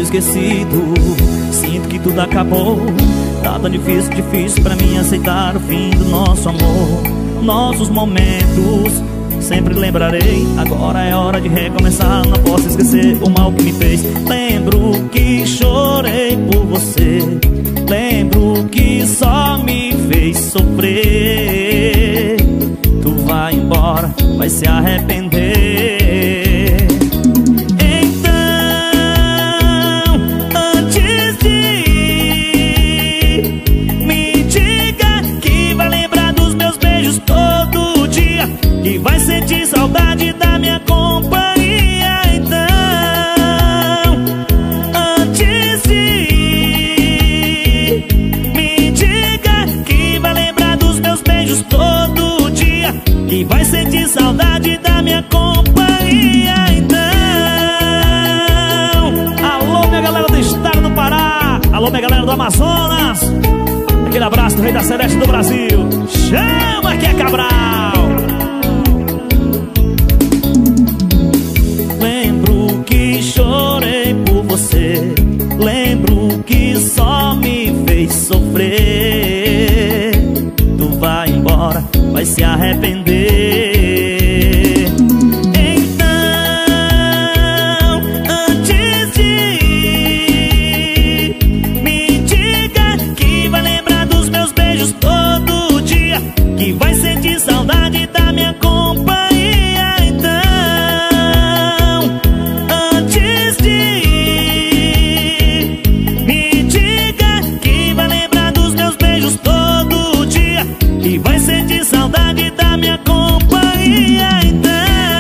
esquecido. Sinto que tudo acabou. Tá tão difícil pra mim aceitar o fim do nosso amor. Nossos momentos sempre lembrarei. Agora é hora de recomeçar. Não posso esquecer o mal que me fez. Lembro que chorei por você. Lembro que só me fez sofrer. Tu vai embora, vai se arrepender. E vai sentir saudade da minha companhia. Então, antes de ir, me diga que vai lembrar dos meus beijos todo dia. E vai sentir saudade da minha companhia. Então, alô minha galera do estado do Pará, alô minha galera do Amazonas, aquele abraço do Rei da Celeste do Brasil. Chama que é Cabral. Chorei por você. Lembro que só me fez sofrer. Tu vai embora, vai se arrepender. Então, antes de ir, me diga que vai lembrar dos meus beijos todo dia. Que vai sentir saudade da minha companhia. E vai sentir saudade da minha companhia. Então,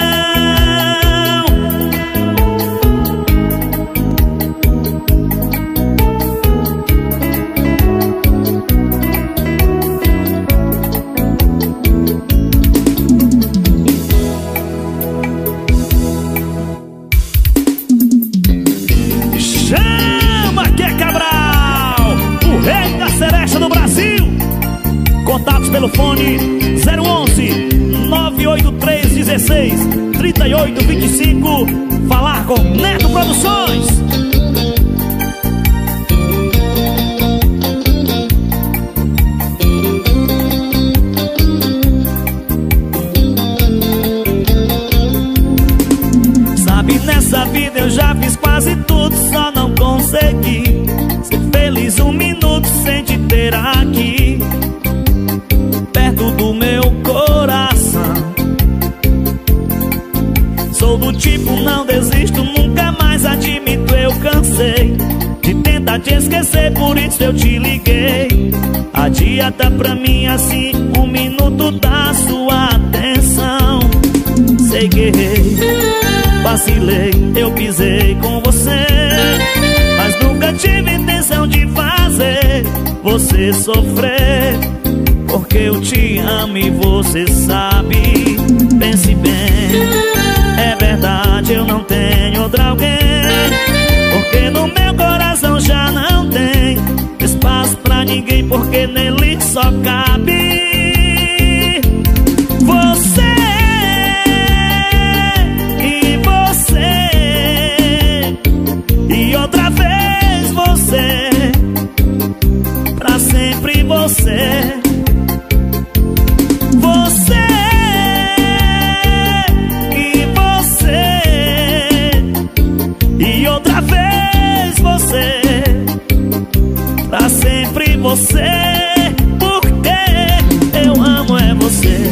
chama que é Cabral, o rei da seresta do Brasil. Contatos pelo fone 011 983 16 38 25. Falar com Neto Produções. Sabe, nessa vida eu já fiz quase tudo, só não consegui ser feliz um minuto sem te ter aqui perto do meu coração. Sou do tipo, não desisto, nunca mais admito, eu cansei de tentar te esquecer, por isso eu te liguei. Adianta pra mim assim um minuto da sua atenção. Sei que errei, vacilei, eu pisei com você, mas nunca tive intenção de fazer você sofrer. Porque eu te amo e você sabe. Pense bem, é verdade, eu não tenho outra alguém. Porque no meu coração já não tem espaço pra ninguém, porque nele só cabe você. E você, e outra vez você, pra sempre você. Pra sempre você, porque eu amo é você.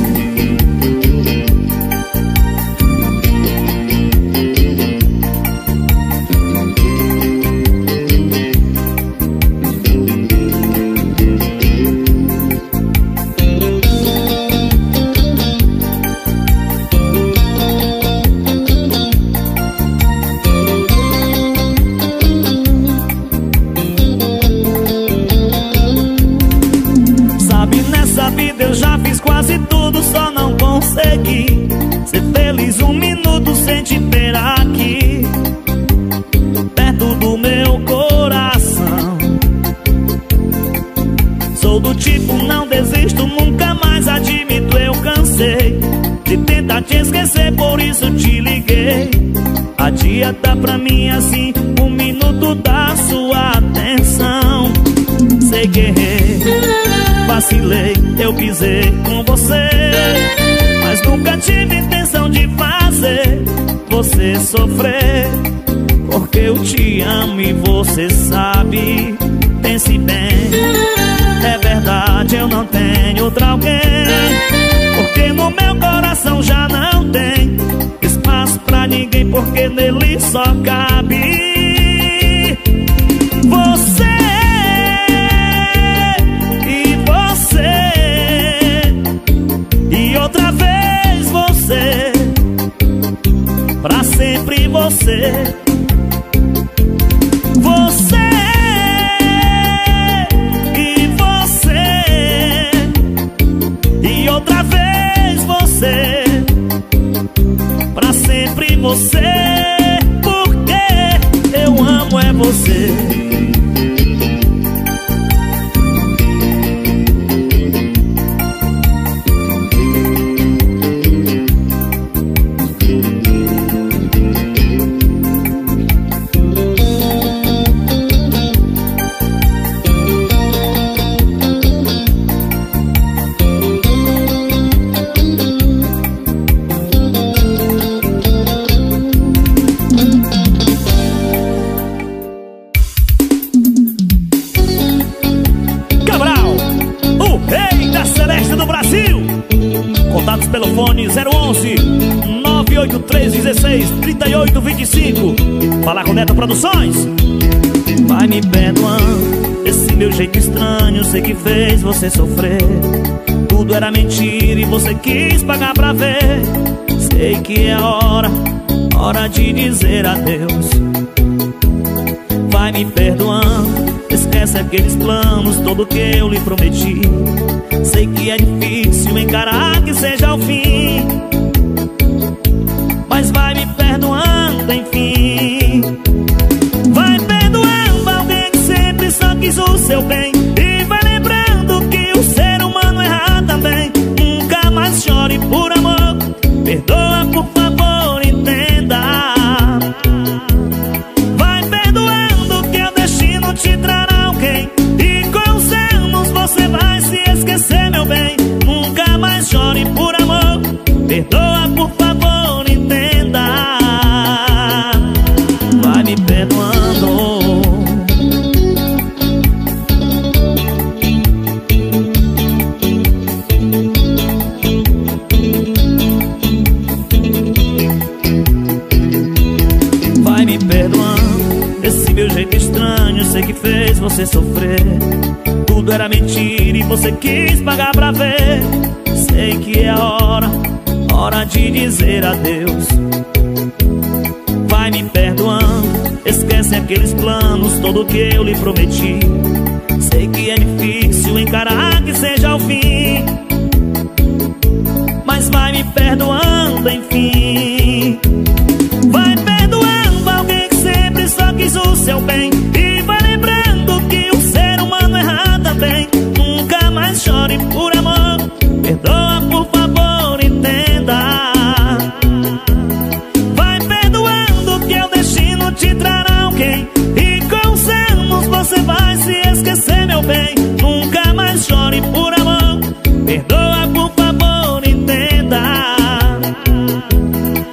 Adianta pra mim assim um minuto da sua atenção. Sei que errei, vacilei, eu pisei com você, mas nunca tive intenção de fazer você sofrer. Porque eu te amo e você sabe. Pense bem, é verdade, eu não tenho outra alguém. Porque no meu coração já não tem espaço pra ninguém, porque nele só cabe você. E você, e outra vez você, pra sempre você. Você e você, e outra vez você, pra sempre você. Porque eu amo é você. Pelo fone 011 98316 3825. Falar com Neto Produções. Vai me perdoando esse meu jeito estranho, sei que fez você sofrer. Tudo era mentira e você quis pagar pra ver. Sei que é hora de dizer adeus. Vai me perdoando, esquece aqueles planos, tudo que eu lhe prometi. Sei que é difícil encarar que seja o fim, mas vai me perdoando, enfim. Vai perdoando alguém que sempre só quis o seu bem. E vai lembrando que o ser humano erra também. Nunca mais chore por amor, perdoa por favor, entenda. Vai perdoando que o destino te trará alguém, e com os anos você vai se esquecer, meu bem. Nunca mais chore por amor, perdoa por favor, entenda. Vai me perdoando. Vai me perdoando esse meu jeito estranho, sei que fez você sofrer. Tudo era mentira e você quis pagar pra ver. Sei que é hora de dizer adeus. Vai me perdoando, esquece aqueles planos, tudo que eu lhe prometi. Sei que é difícil encarar que seja o fim, mas vai me perdoando, enfim. Vai perdoando alguém que sempre só quis o seu bem. E vai lembrando que o ser humano erra também. Nunca mais chore por amor, perdoa por favor, entenda. Vai perdoando que o destino te trará alguém, e com os anos você vai se esquecer, meu bem. Nunca mais chore por amor, perdoa por favor, entenda.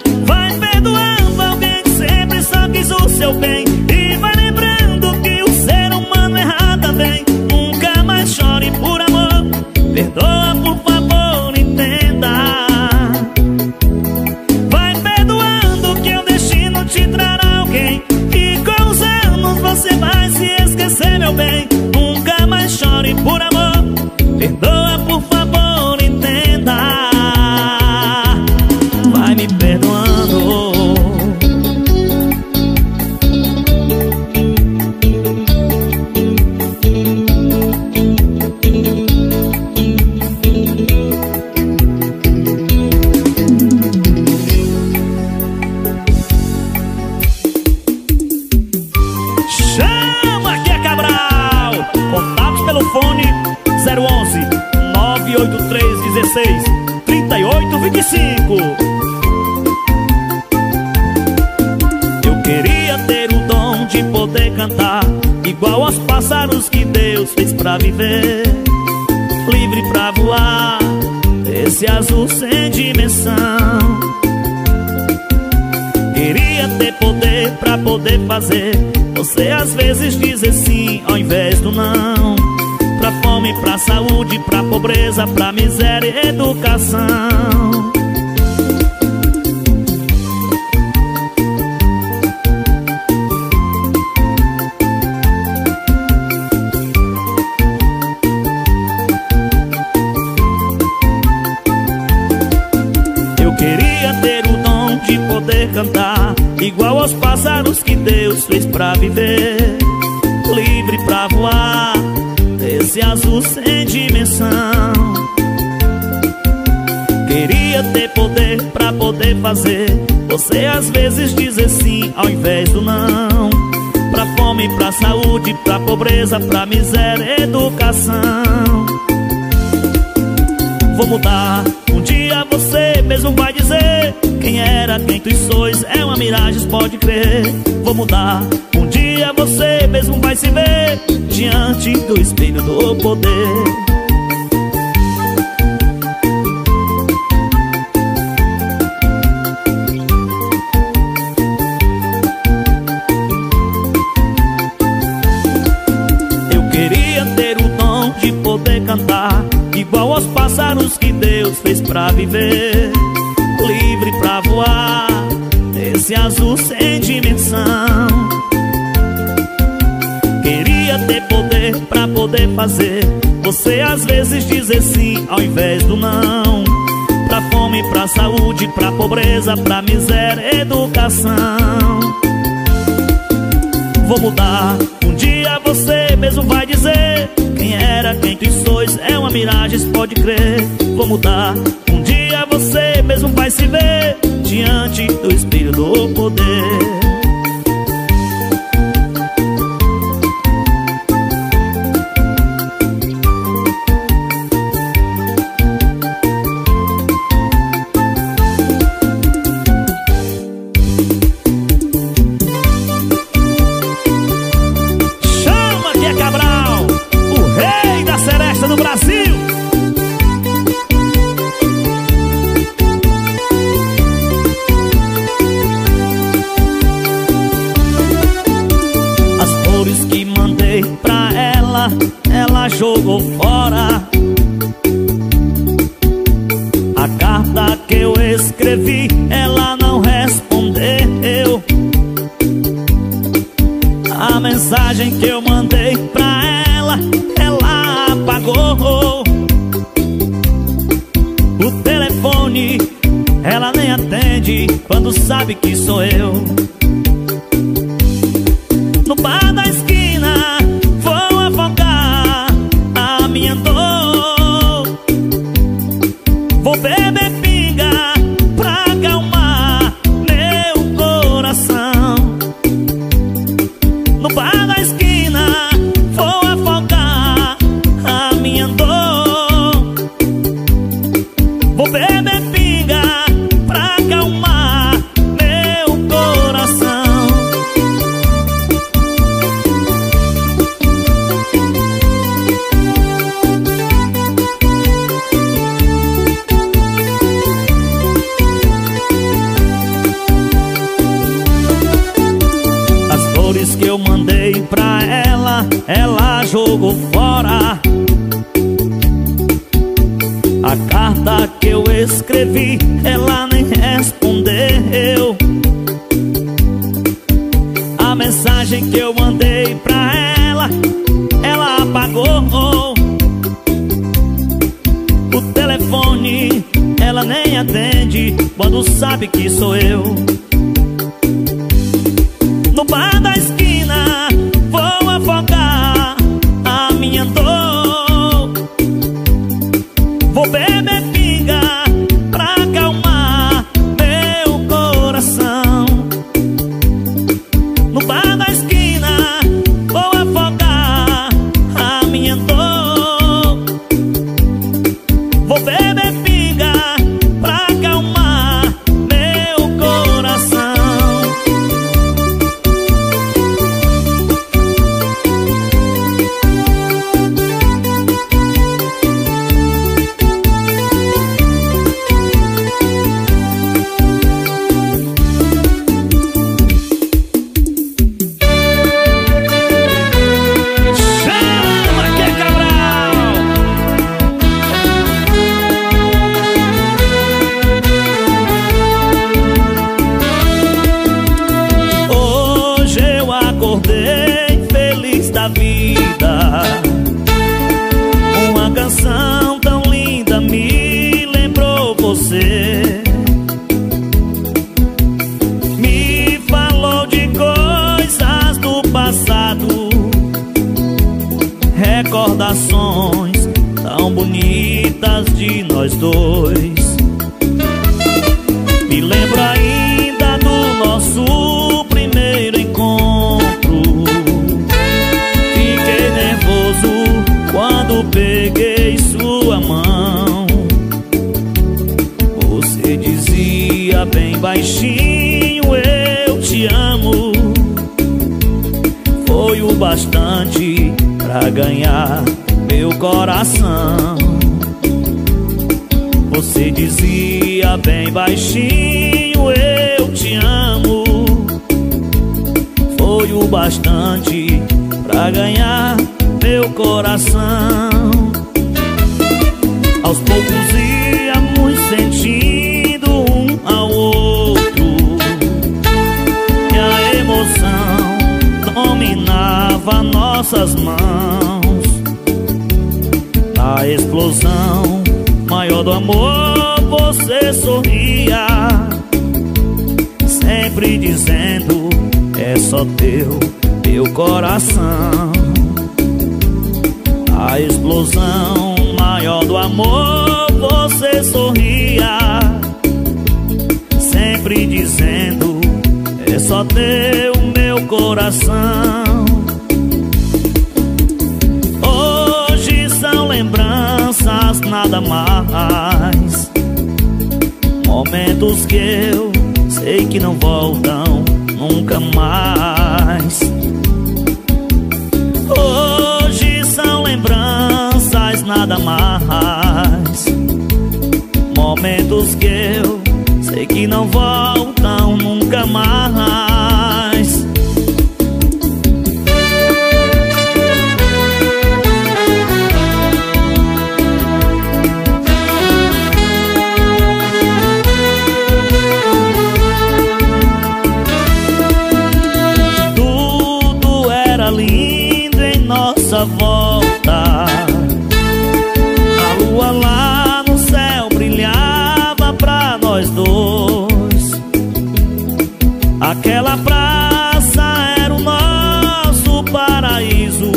pra viver, livre pra voar, esse azul sem dimensão. Queria ter poder pra poder fazer você às vezes dizer sim ao invés do não. Pra fome, pra saúde, pra pobreza, pra miséria e educação. Eu queria ter o dom de poder cantar igual aos pássaros que Deus fez pra viver, livre pra voar, esse azul sem dimensão. Queria ter poder pra poder fazer você às vezes dizer sim ao invés do não. Pra fome, pra saúde, pra pobreza, pra miséria e educação. Vou mudar, um dia você mesmo vai dizer quem era, quem tu sois, é uma miragem, pode crer. Vou mudar, um dia você mesmo vai se ver diante do espelho do poder. Eu queria ter o dom de poder cantar igual aos pássaros que Deus fez pra viver, livre pra voar, esse azul sem dimensão. Queria ter poder pra poder fazer você às vezes dizer sim ao invés do não. Pra fome, pra saúde, pra pobreza, pra miséria e educação. Vou mudar, um dia você mesmo vai dizer quem era, quem tu sois, é uma miragem, pode crer. Vou mudar, um dia você mesmo vai se ver diante do espelho do poder. Do Brasil. As flores que mandei pra ela, ela jogou fora. A carta que eu escrevi, ela não respondeu. A mensagem que eu mandei pra ela, ela apagou. O telefone ela nem atende quando sabe que sou eu. No bar da esquina vou afogar a minha dor. Vou beber pinga pra acalmar meu coração. No bar da esquina vou afogar a minha dor. Vou beber pinga pra acalmar meu coração. As flores que eu mandei pra ela, ela jogou fora. A carta que eu escrevi, ela nem respondeu. A mensagem que eu mandei pra ela, ela apagou. O telefone ela nem atende quando sabe que sou eu. No bar da esquina vou afogar a minha dor. Vou beber pinga pra acalmar meu coração. No bar da esquina vou afogar a minha dor. Vou beber pinga pra acalmar meu coração. recordações tão bonitas de nós dois. Me lembro ainda do nosso primeiro encontro. Fiquei nervoso quando peguei sua mão. Você dizia bem baixinho: eu te amo. Foi o bastante pra ganhar meu coração. Você dizia bem baixinho: eu te amo. Foi o bastante pra ganhar meu coração. Aos poucos íamos sentindo um ao outro, e a emoção dominava nossas mãos. A explosão maior do amor, você sorria, sempre dizendo: é só teu, meu coração. A explosão maior do amor, você sorria, sempre dizendo: é só teu, meu coração. Hoje são lembranças, nada mais, momentos que eu sei que não voltam nunca mais. Hoje são lembranças, nada mais, momentos que eu sei que não voltam nunca mais. Tudo era lindo em nossa volta. A lua lá no céu brilhava pra nós dois. Aquela praça era o nosso paraíso.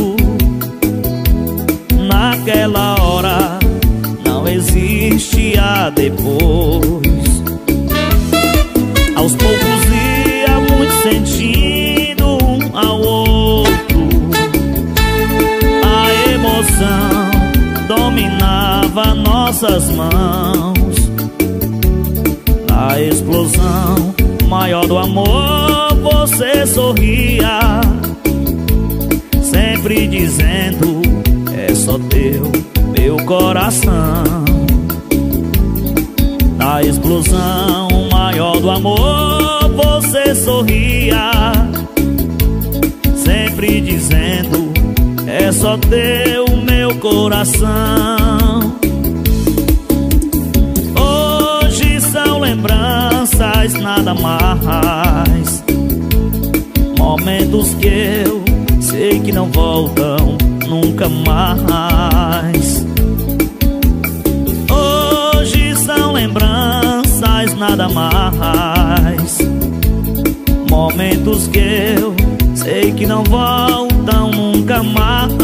Naquela hora não existia depois. Aos poucos íamos sentindo um ao outro. A emoção dominava nossas mãos. Na explosão maior do amor, você sorria, sempre dizendo: é só teu, meu coração. Na explosão maior do amor, você sorria, sempre dizendo: é só teu, meu coração. Hoje são lembranças, nada mais, momentos que eu sei que não voltam nunca mais. Hoje são lembranças, nada mais, momentos que eu sei que não voltam nunca mais.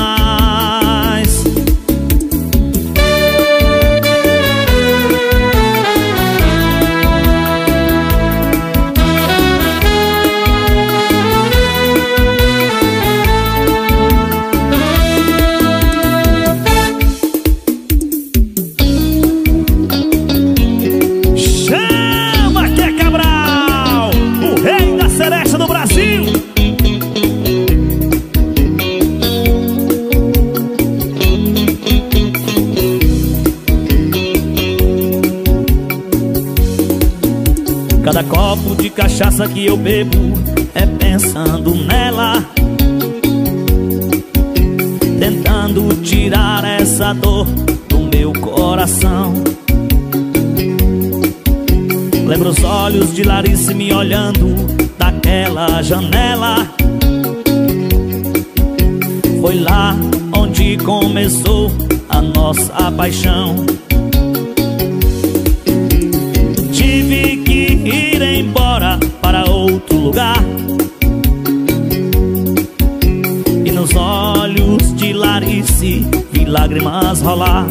Chama que é Cabral, o rei da seresta do Brasil. Cada copo de cachaça que eu bebo é pensando nela, tentando tirar essa dor do meu coração. Lembro os olhos de Larice me olhando daquela janela. Foi lá onde começou a nossa paixão. Tive que ir embora para outro lugar, e nos olhos de Larice vi lágrimas rolar.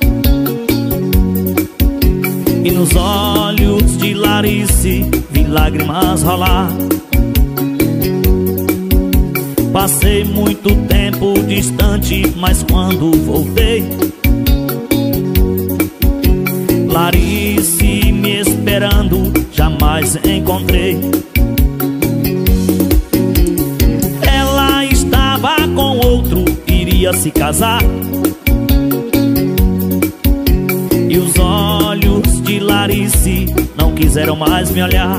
E nos olhos de Larice vi lágrimas rolar. Passei muito tempo distante, mas quando voltei, Larice me esperando, jamais encontrei. Ela estava com outro, iria se casar. E os olhos de Larice não quiseram mais me olhar.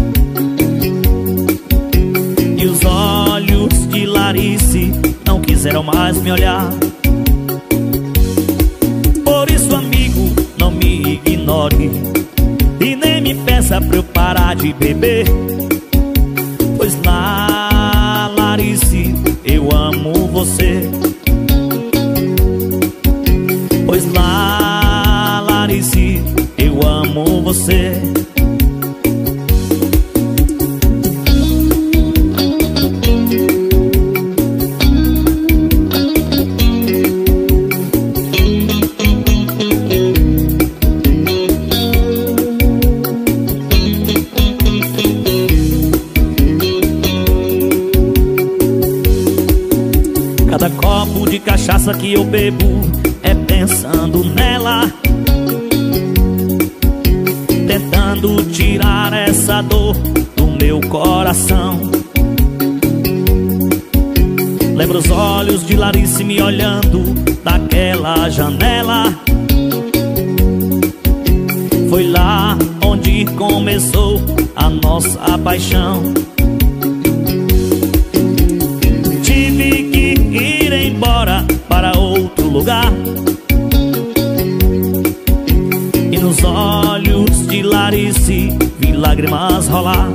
E os olhos de Larice não quiseram mais me olhar. Por isso, amigo, não me ignore e nem me peça pra eu parar de beber. Pois lá, Larice, eu amo você. Pois lá, Larice, eu amo você. Cada copo de cachaça que eu bebo é pensando nela, tentando tirar essa dor do meu coração. Lembro os olhos de Larice me olhando daquela janela. Foi lá onde começou a nossa paixão. Tive que ir embora para outro lugar. E nos olhos de Larice vi lágrimas rolar.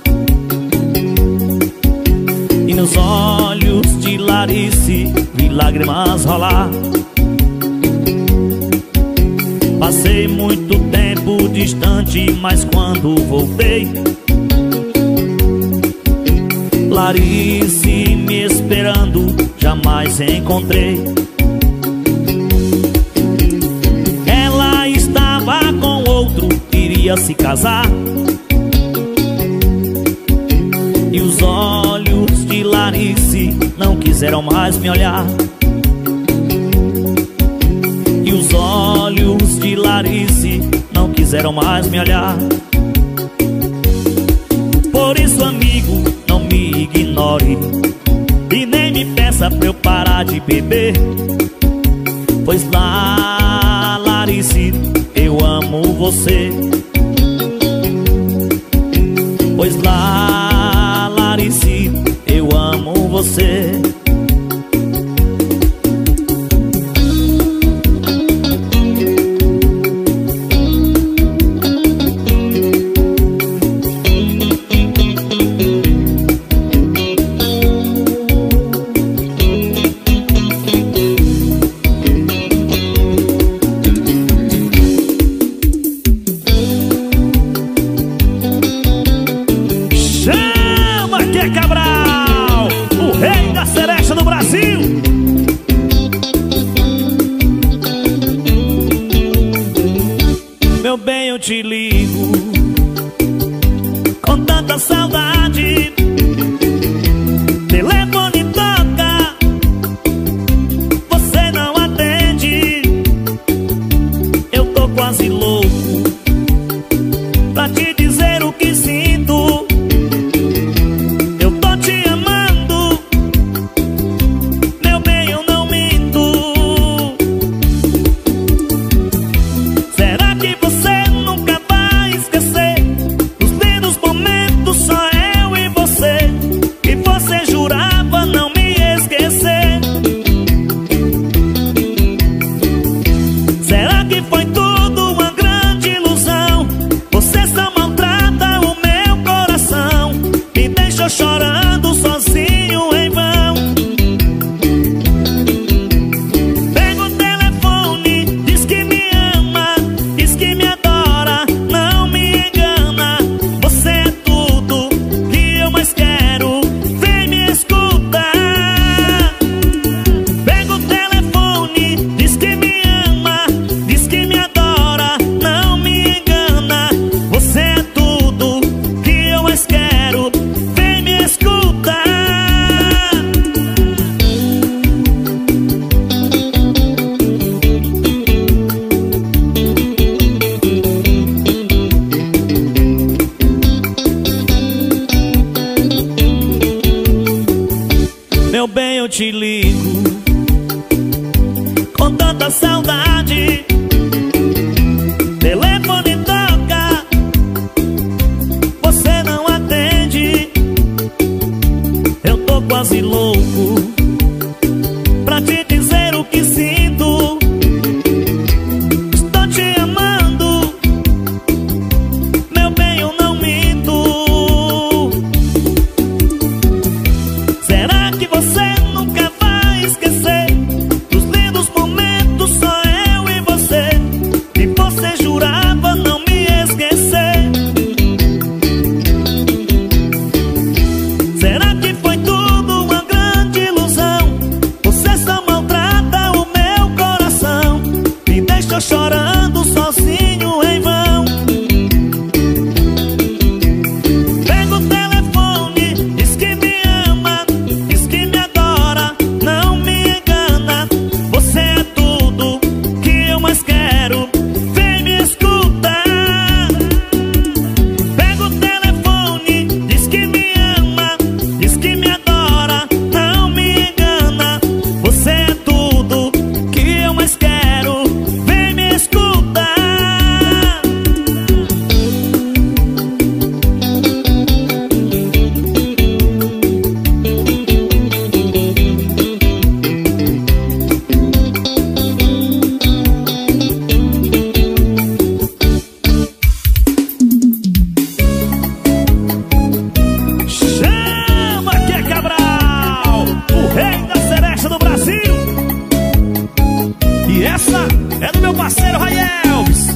E nos olhos de Larice vi lágrimas rolar. Passei muito tempo distante, mas quando voltei, Larice me esperando, jamais encontrei. Ela estava com outro, iria se casar. E os olhos de Larice não quiseram mais me olhar. E os olhos de Larice não quiseram mais me olhar. Por isso, amigo, não me ignore e nem me peça pra eu parar de beber. Pois lá, Larice, eu amo você. Pois lá, Larice, eu amo você. Cabral, o rei da seresta do Brasil. Meu bem, eu te ligo com tanta saudade. Telefone toca, você não atende. Eu tô quase louco pra te dizer o que sinto. Chorando sozinho em vão. Pega o telefone, diz que me ama, diz que me adora, não me engana. Você é tudo que eu mais quero, vem me escutar. eu te ligo com tanta saudade. Telefone toca, você não atende. Eu tô quase louco pra te dizer o que sinto. Estou te amando, meu bem, eu não minto. Será que você nunca vai esquecer dos lindos momentos, só eu e você? E você jurava não me esquecer. Será que foi tudo uma grande ilusão? Você só maltrata o meu coração, me deixou chorando sozinho em vão. Pega o telefone, diz que me ama, diz que me adora, não me engana. Você é tudo que eu mais quero, vem me escutar. Pega o telefone, diz que me ama, diz que me adora, não me engana. Você é tudo que eu mais quero, vem me escutar. Chama que é Cabral, o rei da seresta do Brasil. E essa é do meu parceiro Raielves.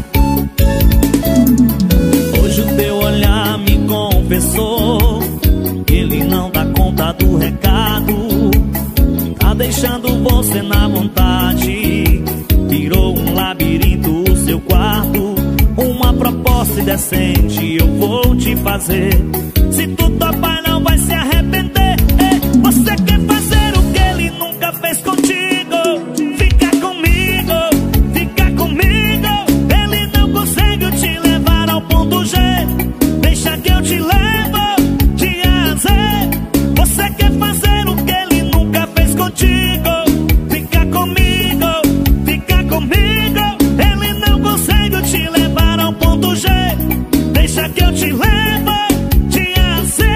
Hoje o teu olhar me confessou que ele não dá conta do recado. Tá deixando você na vontade, virou um labirinto o seu quarto. Uma proposta indecente eu vou te fazer. Se tu topar não vai se arrepender. Você quer fazer o que ele nunca fez contigo? Fica comigo, fica comigo. Ele não consegue te levar ao ponto G. Deixa que eu te levo de A a Z. Você quer fazer o que ele nunca fez contigo? Fica comigo, fica comigo. Ele não consegue te levar ao ponto G. Deixa que eu te levo de A a Z.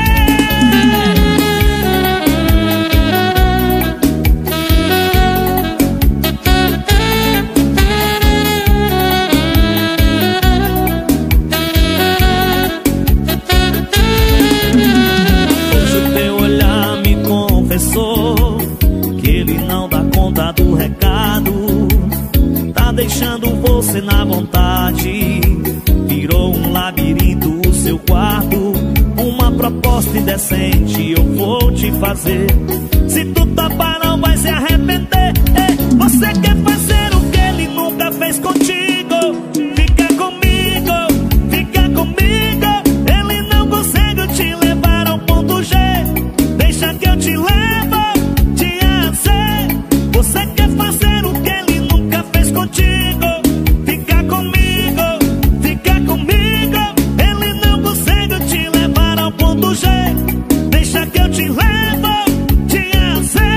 Hoje o teu olhar me confessou que ele não dá conta do recado. Tá deixando você na vontade, virou um labirinto o seu quarto. Uma proposta indecente eu vou te fazer. Se tu topar não vai se arrepender. Você quer fazer o que ele nunca fez contigo? Fica comigo, fica comigo. Ele não consegue te levar ao ponto G. Deixa que eu te levo de A a Z. Você quer fazer o que ele nunca fez contigo? Fica comigo, fica comigo. Ele não consegue te levar ao ponto G. Deixa que eu te levo de A a Z.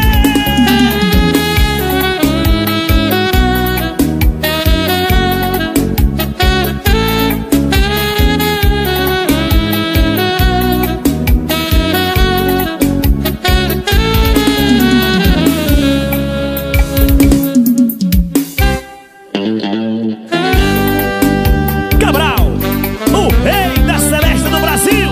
Cabral, o rei da seresta do Brasil.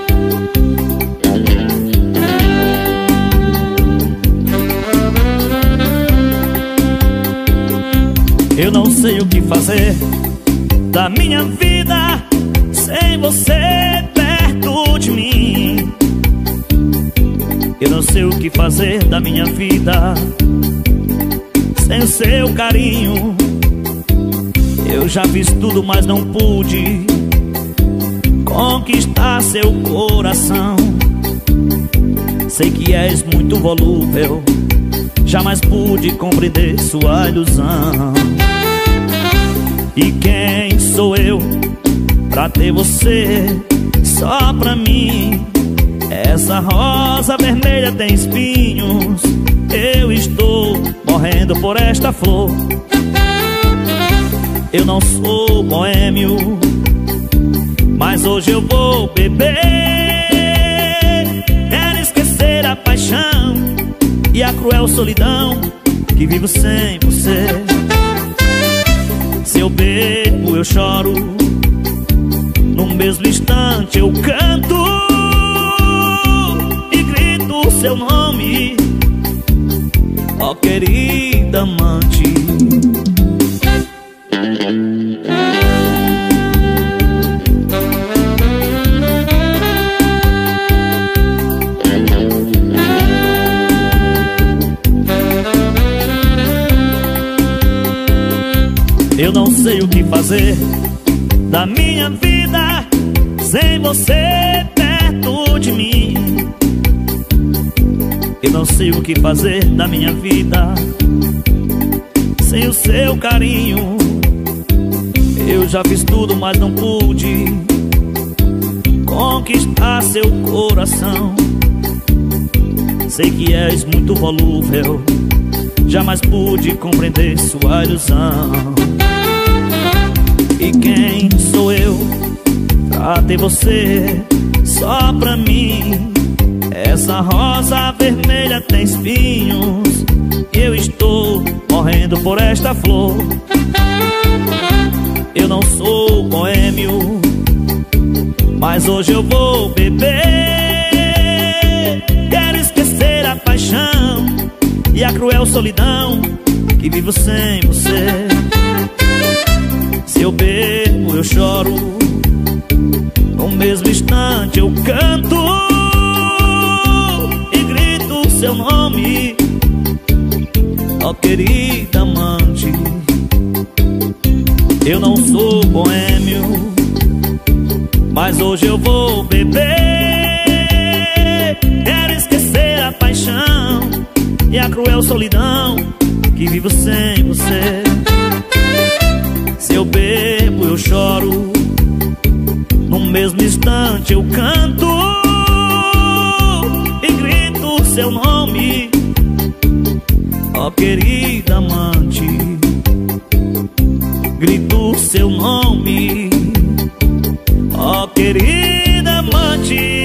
Eu não sei o que fazer da minha vida sem você perto de mim. Eu não sei o que fazer da minha vida sem o seu carinho. Eu já fiz tudo, mas não pude conquistar seu coração. Sei que és muito volúvel, jamais pude compreender sua ilusão. E quem sou eu pra ter você só pra mim? Essa rosa vermelha tem espinhos, morrendo por esta flor. Eu não sou boêmio, mas hoje eu vou beber. Quero esquecer a paixão e a cruel solidão que vivo sem você. Se eu bebo, eu choro, no mesmo instante eu canto e grito o seu nome, ó querida amante. Eu não sei o que fazer da minha vida sem você perto de mim. Eu não sei o que fazer da minha vida sem o seu carinho. Eu já fiz tudo, mas não pude conquistar seu coração. Sei que és muito volúvel, jamais pude compreender sua ilusão. E quem sou eu pra ter você só pra mim? Essa rosa vermelha tem espinhos e eu estou morrendo por esta flor. Eu não sou boêmio, mas hoje eu vou beber. Quero esquecer a paixão e a cruel solidão que vivo sem você. Se eu bebo, eu choro, no mesmo instante eu canto e grito o seu nome, ó querida amante. Eu não sou boêmio, mas hoje eu vou beber. Quero esquecer a paixão e a cruel solidão que vivo sem você. Se eu bebo, eu choro, no mesmo instante eu canto e grito o seu nome, ó querida amante. Grito o seu nome, ó querida amante.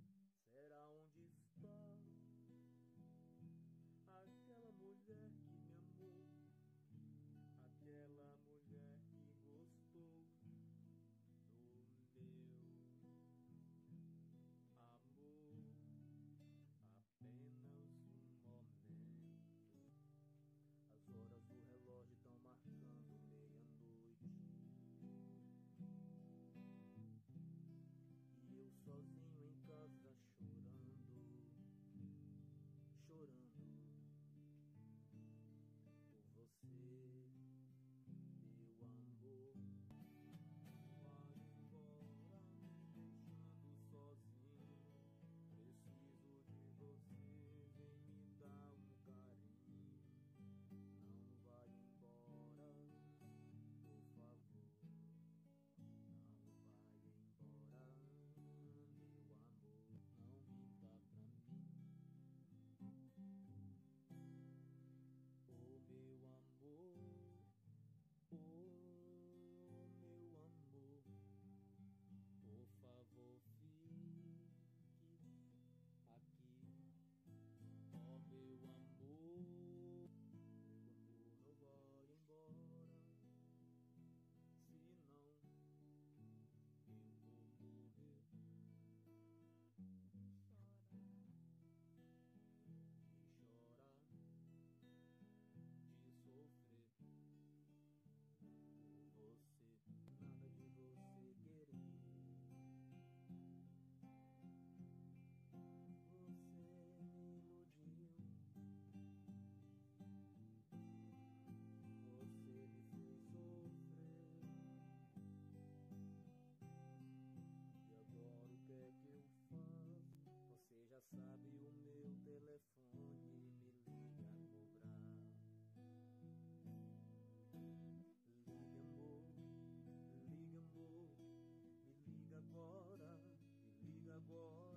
Será onde está aquela mulher que me sabe o meu telefone, me liga a cobrar. Liga amor, me liga agora, me liga agora.